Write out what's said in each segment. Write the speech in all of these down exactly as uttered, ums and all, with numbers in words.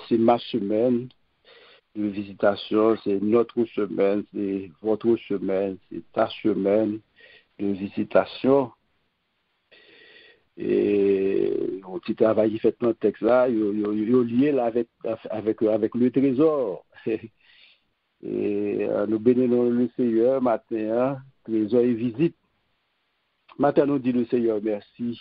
c'est ma semaine de visitation, c'est notre semaine, c'est votre semaine, c'est ta semaine de visitation. Et on petit travail qui fait dans le texte là, il est lié là avec, avec, avec le trésor. Et euh, nous bénissons le Seigneur matin, trésor et visite. Matin, nous dit le Seigneur merci.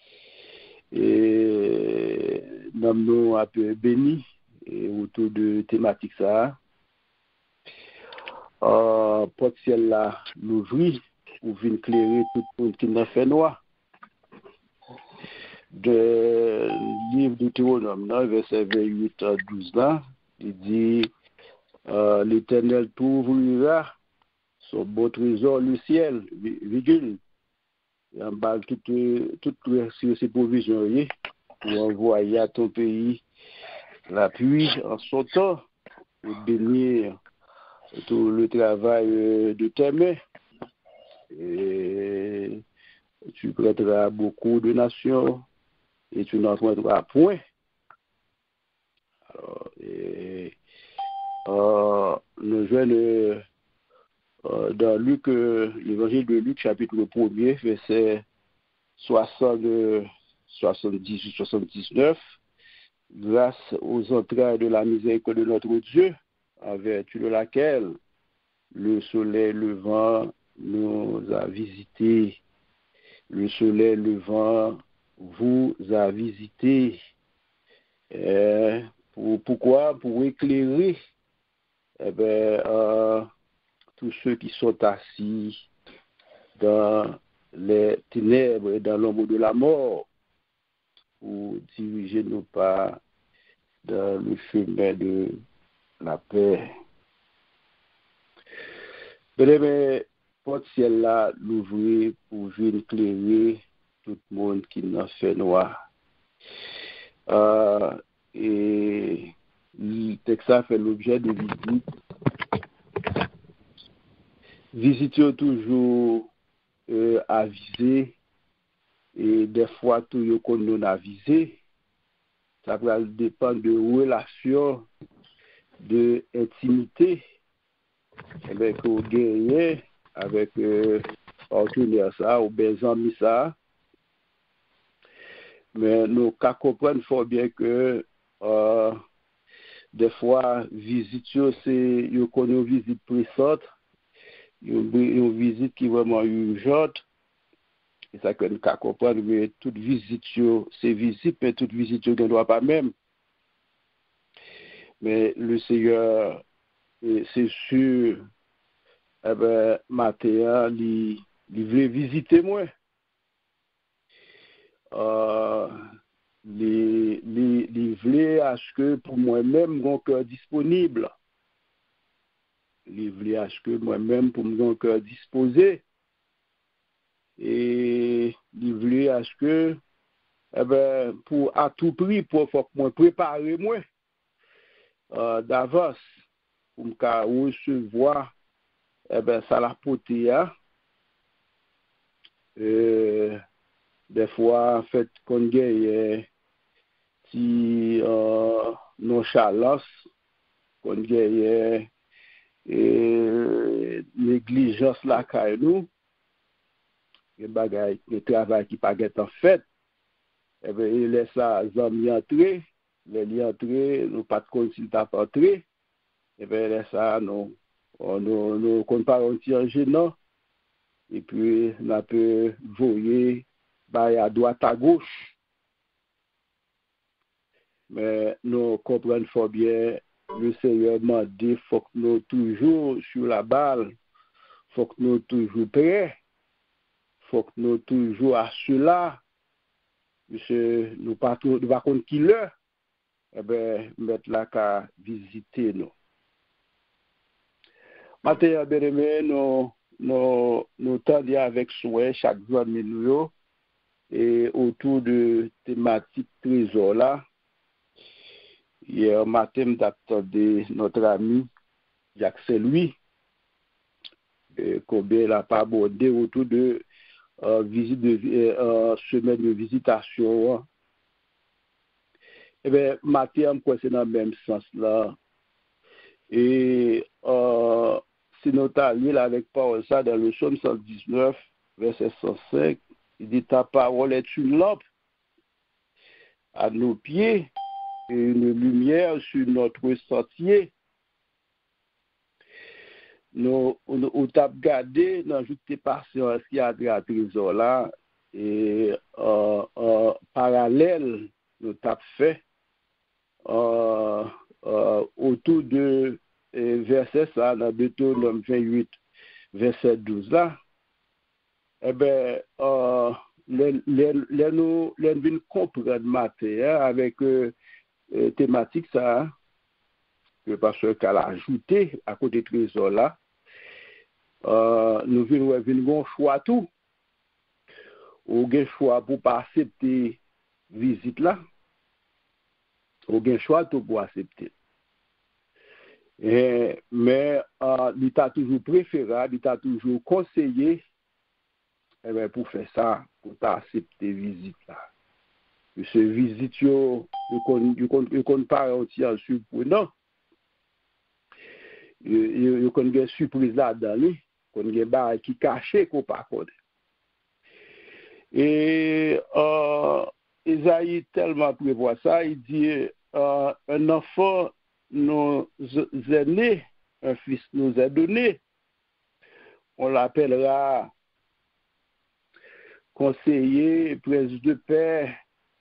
Et nous nous un peu bénis autour de thématique ça. Euh, porte ciel là, l'ouvrir, ou vient éclairer tout le monde qui n'a fait noir. De livre de Deutéronome, verset vingt-huit à douze là, il dit euh, l'Éternel t'ouvrira son beau trésor le ciel, virgule. Et en bas toute toute sur ses provisions pour envoyer à ton pays la pluie en son temps pour bénir tout le travail de tes mains. Et tu prêteras beaucoup de nations et tu n'en prendras point. Alors, et, euh, nous jouons euh, dans Luc, euh, l'évangile de Luc, chapitre premier, verset soixante, soixante-dix, soixante-dix-neuf, grâce aux entrailles de la miséricorde de notre Dieu, en vertu de laquelle le soleil levant nous a visités, le soleil levant vous a visité. Euh, pour, pourquoi? Pour éclairer eh ben, euh, tous ceux qui sont assis dans les ténèbres et dans l'ombre de la mort, pour diriger nos pas dans le chemin de la paix. Mais porte ciel là, l'ouvrir pour venir éclairer tout le monde qui n'a fait noir. Euh, et le texte fait l'objet de visite. Visiter toujours euh, avisé et des fois tout qu'on non avisé. Ça va dépendre de relations, de intimité avec le guerrier, avec euh, partenaire ça ou des amis ça. Mais nous qu'à comprendre fort bien que euh, des fois visite c'est yo connaît visite pressante, une visite qui vraiment urgente. Et ça que nous qu'à comprendre que toute visite c'est visite mais toute visite ne doit pas même. Mais le Seigneur c'est sûr eh ben matin il il veut visiter moi. Euh, les les les voulait à ce que pour moi-même mon cœur disponible, les voulait à ce que moi-même pour mon cœur disposé, et les voulait à ce que eh ben pour à tout prix pour faut que moi préparer moi euh, d'avance pour me recevoir eh ben ça la porter hein. euh, des fois en fait qu'on gagne si euh, nonchalance qu'on gagne et négligence la caille nous les bagages le travail qui pas être en fait et ben il laisse ça zami entrer les li entrer nous pas de compte s'il t'a entrer et ben laisse ça nous on nous nous compte pas un petit gênant et puis on peut voyer bah à droite à gauche. Mais nous comprenons fort bien, le Seigneur m'a dit qu'il faut que nous toujours sur la balle, il faut que nous toujours prêts, il faut que nous toujours à cela, parce que nous pas nous pas contre qui l'heure, eh ben mettre là qu'à visiter nous. Maintenant, bien aimé, nous nous nous tendons avec souhait chaque jour de nous et autour de thématique trésor là. Hier matin, j'attendais notre ami Jacques Saint-Louis, combien il n'a pas abordé autour de euh, visite de euh, semaine de visitation. eh bien, Matthieu, c'est dans le même sens là. Et euh, si nous allons avec parole ça dans le psaume cent dix-neuf, verset cent cinq, il dit ta parole est une lampe à nos pieds et une lumière sur notre sentier. Nous, nous, nous avons gardé dans toute patience qui a à trésor là et euh, euh, parallèle, nous avons fait euh, euh, autour de euh, verset ça dans Deutéronome vingt-huit, verset douze là. Eh bien, euh, les, les, les, nous, les nous comprendre matin avec euh, euh, thématique ça, que parce qu'elle a ajouté à côté de trésor là, euh, nous venons venons choix tout, ou un choix pour pas accepter visite là, ou un choix tout pour accepter. Et, mais euh, il t'a toujours préférable, il t'a toujours conseillé. Eh bien, pour faire ça, pour accepter visite là. Ce visite, yo, ne compte pas aussi en surprenant. Yo compte des surprises là-dedans, lui. Qu'on a des barres qui cachent qu'on pas connaît. Et euh, Isaïe tellement prévoit ça, il dit euh, un enfant nous est né, un fils nous est donné. On l'appellera conseiller, prince de paix,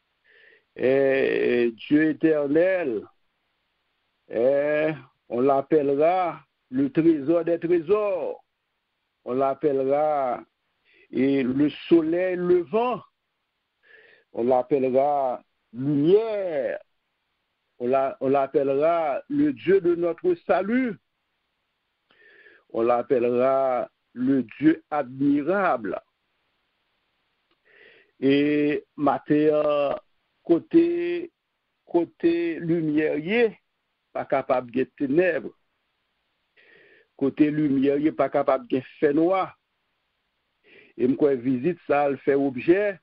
et Dieu éternel, et on l'appellera le trésor des trésors, on l'appellera et le soleil levant, on l'appellera lumière, on l'appellera le Dieu de notre salut, on l'appellera le Dieu admirable. Et Matthieu, côté, côté lumière, pas capable de ténèbres. Côté lumière, pas capable de fait noir. Et moi, visite ça, le fait objet.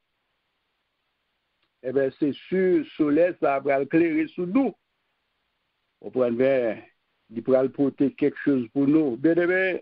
Eh bien, c'est sûr, le soleil, ça va éclairer sur nous. On prend bien, il pourra porter quelque chose pour nous. Bien aimé,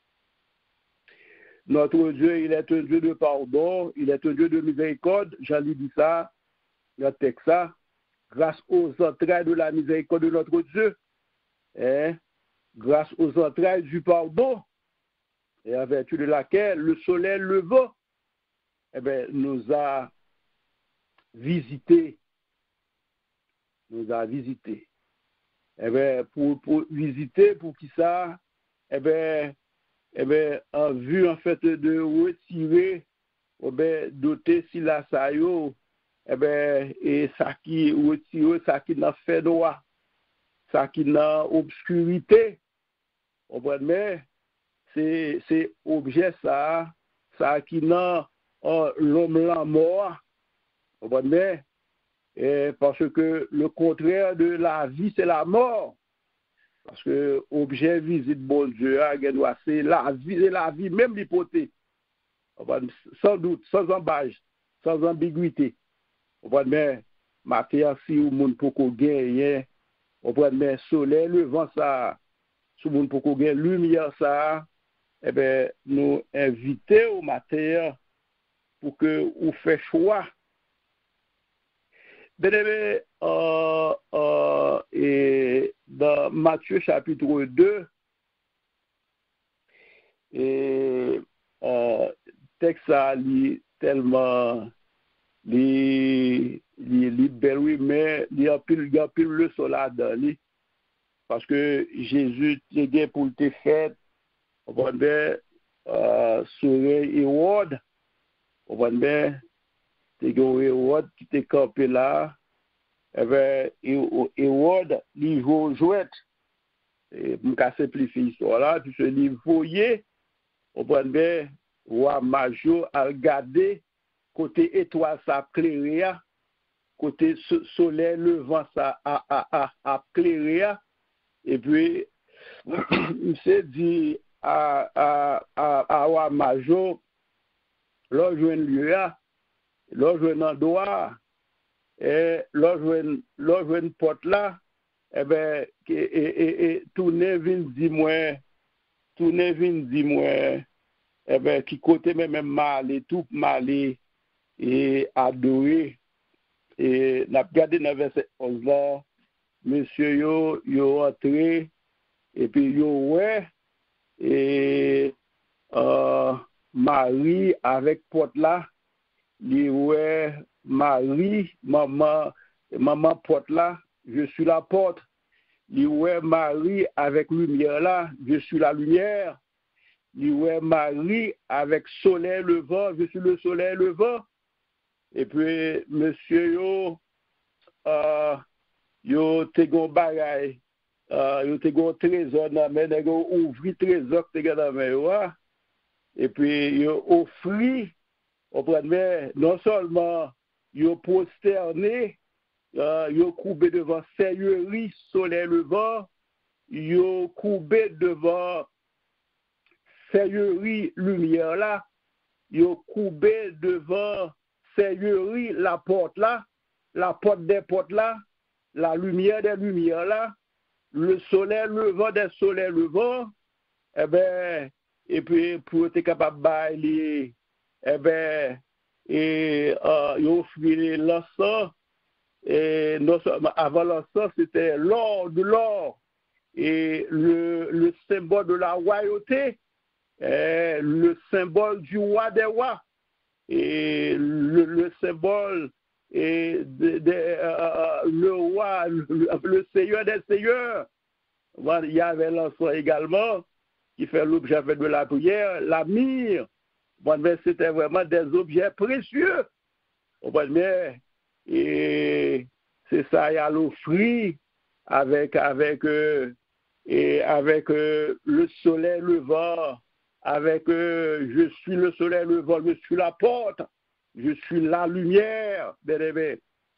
notre Dieu, il est un Dieu de pardon, il est un Dieu de miséricorde. J'en ai dit ça, le texte ça, grâce aux entrailles de la miséricorde de notre Dieu, hein, grâce aux entrailles du pardon, et en vertu de laquelle le soleil levant, eh bien, nous a visité, nous a visité. Eh bien, pour, pour visiter, pour qui ça, eh bien, eh bien, en vue, en fait, de retirer, eh bien, doter si la sayo, eh bien, et ça qui retire, ça qui n'a fait droit, ça qui n'a obscurité, mais c'est, c'est objet ça, ça qui n'a euh, l'homme la mort, mais et parce que le contraire de la vie, c'est la mort. Parce que objet visite bon Dieu, c'est la vie, c'est la vie, même l'hypothèse. Sans doute, sans embâche, sans ambiguïté. Mais Matthieu, si ou moun poko gagner, mais soleil, le vent ça, si moun poko gagner, lumière ça, eh bien, nous inviter au matin pour que vous fassiez choix. Bien-aimé, euh, euh, et dans Matthieu chapitre deux, et euh, texte a li tellement li li li bel oui, mais il y a pile il y a pile le soldat li parce que Jésus était pour te fait on va bien euh soleil et word on va bien te go et word qui te campé là eh ben et word li jouette et pour simplifier l'histoire là tu ce niveau yé on va bien roi major à regarder côté étoile ça clairer côté soleil levant ça a a a a clairer et puis il s'est dit à à à à roi major l'on joindre lui là l'on joindre endroit et l'autre une porte là, eh ben, et, et, et, tourner vin dit moi, tourner vin dit moi, eh ben, qui côté même mal et tout mal et adoré. Et n'a regardé dans verset onze là, monsieur yo, yo entré, et puis yo ouais, et euh, Marie avec porte là, li ouais, Marie, maman, maman porte là, je suis la porte. Li ouais, Marie avec lumière là, je suis la lumière. Li ouais, Marie avec soleil levant, je suis le soleil levant. Et puis, monsieur yo, euh, yo te gon bagay, uh, yo te gon trésor nan men, yo ouvri trésor te gen nan men yo, et puis yo offri, non seulement yo prosterné, uh, yo coubé devant Seigneurie, soleil levant, yo coubé devant Seigneurie, lumière là, yo coubé devant Seigneurie, la porte là, la porte des portes là, la lumière des lumières là, le soleil levant des soleils levant, eh ben, et puis pour être capable de bailler, eh ben, et euh, ils offrirent l'encens, et non seulement avant l'encens, c'était l'or de l'or, et le, le symbole de la royauté, eh, le symbole du roi des rois, et le, le symbole et de, de, euh, le roi, le, le seigneur des seigneurs. Voilà, il y avait l'encens également qui fait l'objet de la prière, la myrrhe. Bon, mais c'était vraiment des objets précieux. Bon, mais, et c'est ça, il y a l'offrit avec, avec, euh, et avec euh, le soleil levant, avec euh, je suis le soleil levant, je suis la porte, je suis la lumière, bien aimé.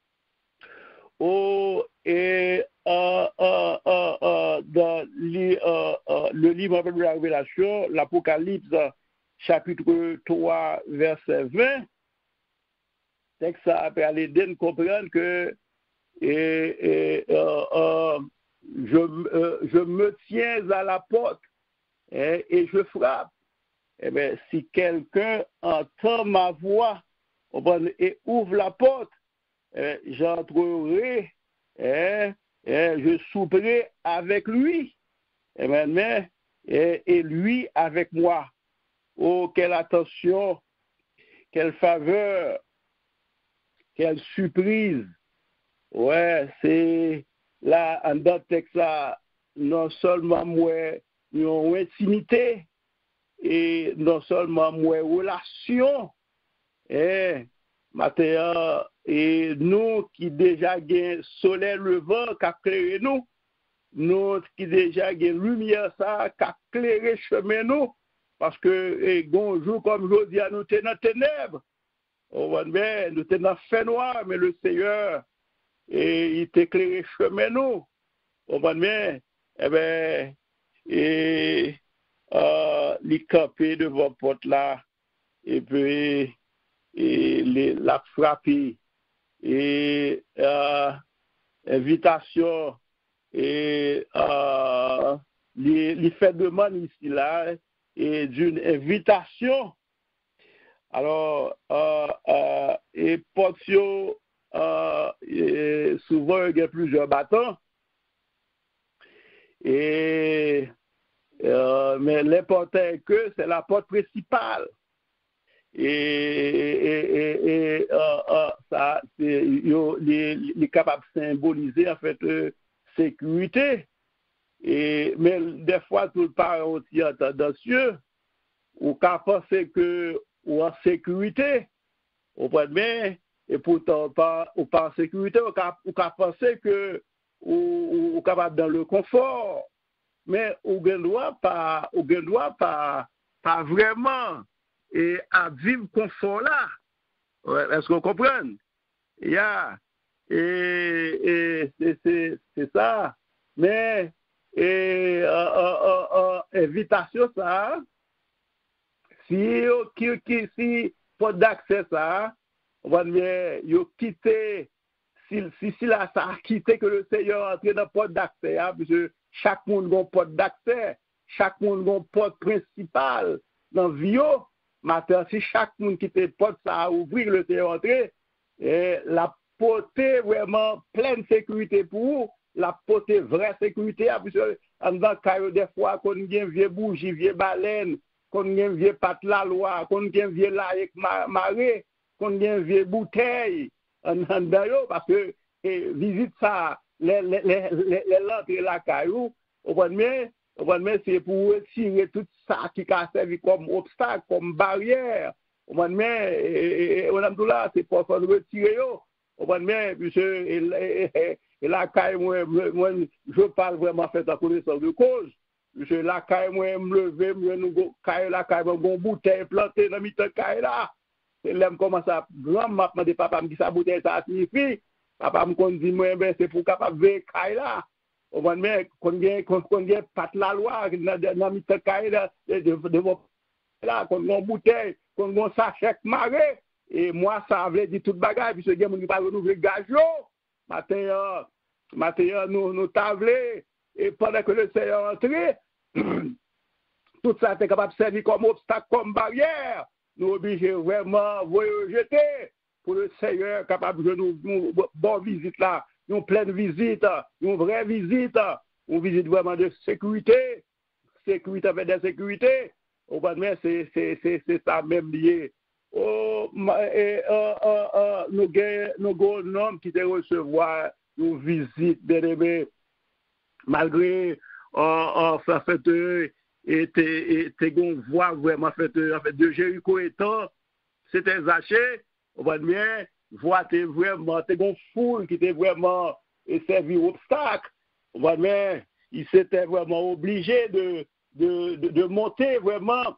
Oh, et euh, euh, euh, euh, dans les, euh, euh, le livre de la Révélation, l'Apocalypse, chapitre trois, verset vingt, texte ça a permis de comprendre que et, et, euh, euh, je, euh, je me tiens à la porte hein, et je frappe. Eh bien, si quelqu'un entend ma voix et ouvre la porte, eh, j'entrerai, eh, eh, je souperai avec lui, eh bien, mais, eh, et lui avec moi. Oh, quelle attention, quelle faveur, quelle surprise. Ouais, c'est là, en dans le texte là, non seulement moi, une intimité, et non seulement moi, relation, et maintenant, et nous qui déjà gagnons soleil levant, qui éclaire nous, nous qui déjà gagnons lumière, ça, qui éclaire chemin nous, parce que, et un jour comme aujourd'hui, nous sommes dans les ténèbres, nous sommes dans le fait noir, mais le Seigneur, et il t'éclaire chemin nous, bien, eh bien, et euh, les camper devant la porte là, et puis et les, la frapper, et euh, invitation, et euh, les, les fait demande ici là, et d'une invitation. Alors, euh, euh, et portio, euh, et souvent il y a plusieurs bâtons, et Euh, mais l'important est que c'est la porte principale. Et, et, et, et euh, euh, ça, c'est il est capable de symboliser en fait euh, sécurité. Et, mais des fois, tout le parent aussi tendancieux, ou qu'à penser que ou en sécurité, au point de main, et pourtant pas, ou pas en sécurité, ou qu'à penser que ou, ou capable dans le confort. Mais on ne doit pas, on ne doit pas, pas vraiment et à vivre confort là. Ouais, est-ce qu'on comprend? Yeah. Et, et c'est, c'est ça. Mais et, euh, euh, euh, invitation ça, si qui, qui si pas d'accès ça, on va dire yo quitter si, si, si là, ça a quitté que le Seigneur entre dans le porte d'accès, hein, parce que chaque monde a un porte d'accès, chaque monde a un porte principal dans la vie. Maintenant, si chaque monde qui te porte ça à ouvrir, le Seigneur entrer, et la porter vraiment pleine sécurité pour vous, la porter vraie sécurité, parce que dans le des fois, qu'on a une vieille bougie, vieille baleine, qu'on a une vieille pâte la loi, qu'on a une vieille laïque marée, qu'on a une vieille bouteille, en dedans, parce que et, visite ça, les l'entrée de la caillou, au point de c'est pour retirer tout ça qui a servi comme obstacle, comme barrière. Au point de on a tout là, c'est pour retirer. Au point de puisque et la caille, moi, moi, je parle vraiment fait en connaissance de cause. Puisque la caille, moi, me lever, nous caille la caille, mon bouteille plantée dans mi-temps caille là. Et là, je commence à grand m'a demandé papa me dit ça bouteille ça signifie. Papa me dit moi ben c'est pour capable ver caille là. Au moins mais qu'on gagne qu'on gagne pas la loi dans mi caille là de de là qu'on gon bouteille, qu'on gon sachet maré et moi ça veut dire toute bagaille puisque gagne mon pas renouveler gaz yo. Matin matin nous nous tablé et pendant que le Seigneur entrait tout ça était capable de servir comme obstacle comme barrière. Nous obligés vraiment de rejeter pour le Seigneur capable de nous, nous bonne visite là, une pleine visite, une vraie visite, une visite vraiment de sécurité, sécurité avec des sécurités. Au bas de mer, c'est ça même lié. Oh, et, euh, euh, euh, nous avons un homme qui te recevoir une visite, bien aimé, malgré euh, euh, fait et tu vois vraiment fait de Jéricho étant c'était Zaché on va bien voir t'es vraiment t'es une foule qui était vraiment servi obstacle on va bien il s'était vraiment obligé de de, de de monter vraiment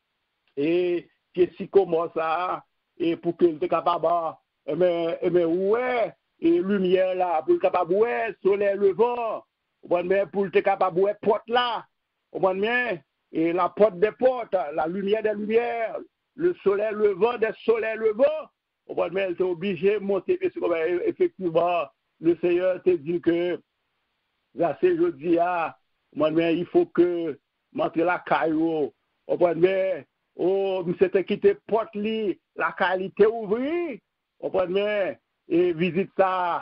et que si comment ça et pour qu'il était capable mais mais ouais et lumière là pour capable ouais soleil levant on va bien pour être capable ouais porte là au moins bien, et la porte des portes, la lumière des lumières, le soleil levant des soleils levant, au moins bien, tu es obligé de monter. Effectivement, le Seigneur te dit que, là, c'est jeudi, au moins bien, il faut que, montre la caillou, au moins bien, oh, c'était quitté porte li, la qualité ouvrie, au moins bien, et visite ça,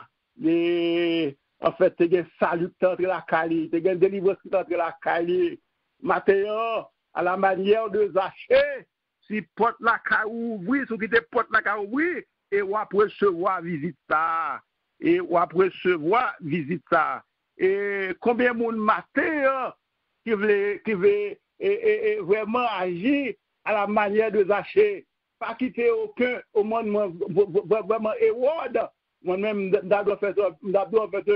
et, en fait, tu as un salut entre la Cali, tu as un délivrance entre la Cali. Matin, à la manière de Zaché, si porte la Cali ouvrir, si tu porte la Cali ouvrir, et on va recevoir visite ça. Et on va recevoir visite ça. Et combien de monde matin qui veut, qui veut et, et, et vraiment agir à la manière de Zaché, pas quitter aucun au monde vraiment éward. Moi-même, d'abord fait, d'abord fait,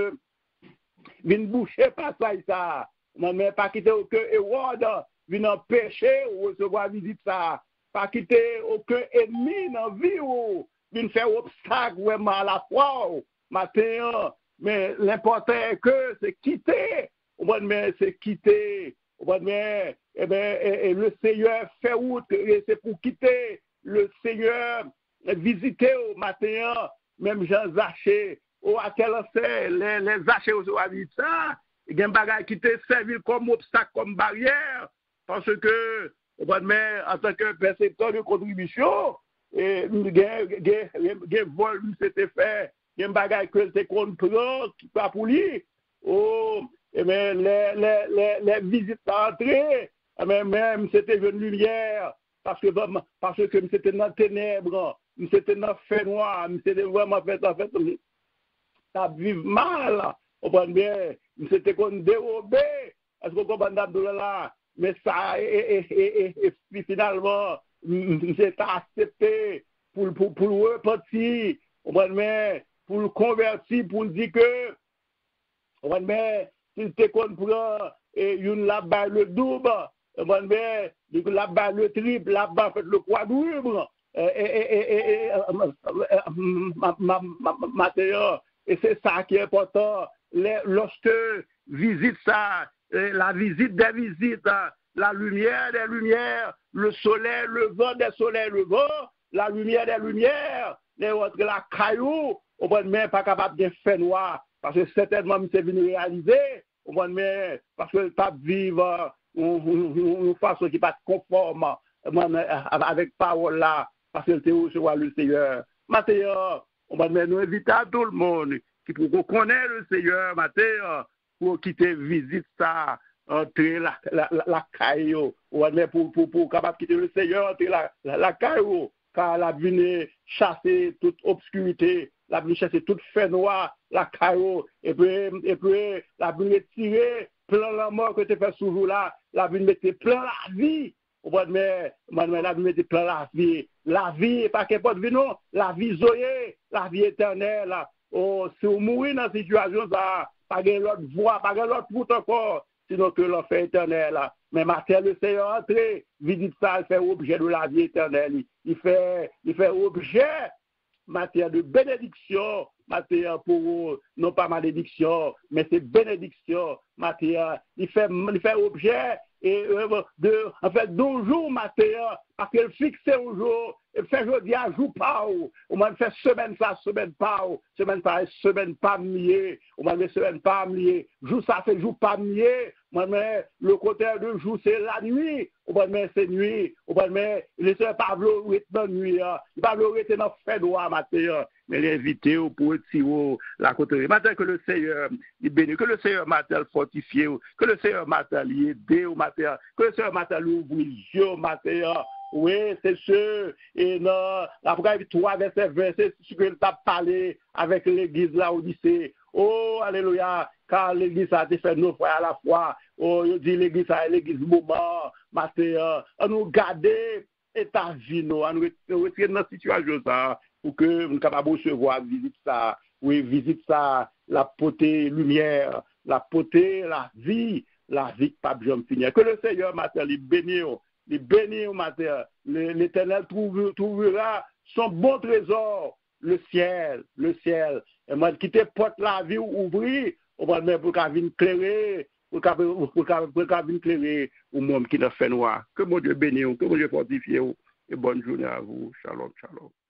vin boucher pas ça, ça. Moi-même, pas quitter aucun éward, vin empêcher ou recevoir visite ça. Pas quitter aucun ennemi dans la vie ou vin faire obstacle vraiment à la fois. Matin, mais l'important est que c'est quitter. Mais c'est quitter. Mais, eh ben, et, et le Seigneur fait route, et c'est pour quitter. Le Seigneur visiter au matin. Même Jean Zaché, ou à quel c'est, les, les Zaché au habitat, il y a un bagage qui te servi comme obstacle, comme barrière, parce que, en tant que percepteur de contribution, et il y a un vol qui s'était fait, il y a un bagage que c'est qu'on prend, qui pas pour lui, oh, et bien, les, les, les, les visites à entrer, mais même c'était une lumière, parce que, parce que c'était dans les ténèbres. C'était dans le fait noir, c'était vraiment fait, en fait, ça vive mal, on prend bien, c'était qu'on dérobé, est-ce qu'on comprend là, mais ça, et, et, et, et finalement, c'est accepté pour, pour, pour le repartir, on prend bien, pour le convertir, pour dire que, on prend bien, si c'était qu'on prend, et une là-bas le double, on prend bien, là-bas le triple, là-bas fait le quadruple. Et, et, et, et, et c'est ça qui est important. Les, lorsque visite ça, la visite des visites, la lumière des lumières, le soleil levant des soleils levant, la lumière des lumières, les autres la caillou, au bon mais pas capable de faire noir, parce que certainement, c'est venu réaliser, au bon mais parce que pas vivre une façon qui n'est pas conforme avec parole là, parce que c'est recevoir le Seigneur. Maintenant, on va nous inviter à tout le monde qui pour connaître le Seigneur, maintenant, pour quitter visite ça, entrer la la la, la caillou, ou pour pour pour capable quitter le Seigneur, entrer la la, la caillou, car la vient chasser toute obscurité, la vient chasser toute fait noire, la caillou, et puis et puis la vient tirer plein la mort que tu fais toujours là, la vient mettre plein la vie. Au mois de mai, la vie mettre plein la vie, la vie pas qu'importe vie non, la vie zoé, la vie éternelle. Oh, si vous mourrez dans cette situation ça, pas de l'autre voie, pas de l'autre route encore, sinon que l'enfer éternel. Mais matin le Seigneur entré, visite ça, il fait objet de la vie éternelle. Il fait, il fait objet matière de bénédiction, matière pour non pas malédiction, mais c'est bénédiction, matière. Il fait, il fait objet et de, en fait, deux jours matière, parce qu'elle fixe un jour, et fait jeudi à jour pas, on m'a fait semaine ça, semaine pas, semaine pas, semaine pas mieux, on m'a fait semaine pas mieux, jour ça fait jour pas mieux, on m'a le côté de jour c'est la nuit, on m'a fait c'est nuit, on m'a fait le Seigneur Pablo est dans nuit, il Pablo était dans fait noir matière, mais l'invité pour tirer la côté. Maintenant que le Seigneur il bénit, que le Seigneur matin fortifié, que le Seigneur matin aidé au matin, que le Seigneur matin ouvre les yeux au matin. Oui, c'est sûr. Et dans l'Apocalypse trois, verset vingt, c'est ce que tu as parlé avec l'église là au lycée. Oh, alléluia, car l'église a été fait neuf fois à la fois. Oh, je dis l'église a l'église moment, matin, on nous garder état vie, nous, on nous retirer dans la situation ça, pour que nous soyons capables de recevoir visite ça. Oui, visite ça, la beauté, lumière, la beauté, la vie, la vie que pas besoin de finir. Que le Seigneur matin, il bénisse. Il bénit au matin. L'Éternel trouvera son bon trésor, le ciel, le ciel. Et moi, quitter porte la vie ouvrir, on va mettre pour qu'elle vienne clairer, pour qu'elle vienne clairer au monde qui n'a fait noir. Que mon Dieu bénisse, que mon Dieu fortifie, et bonne journée à vous. Shalom, shalom.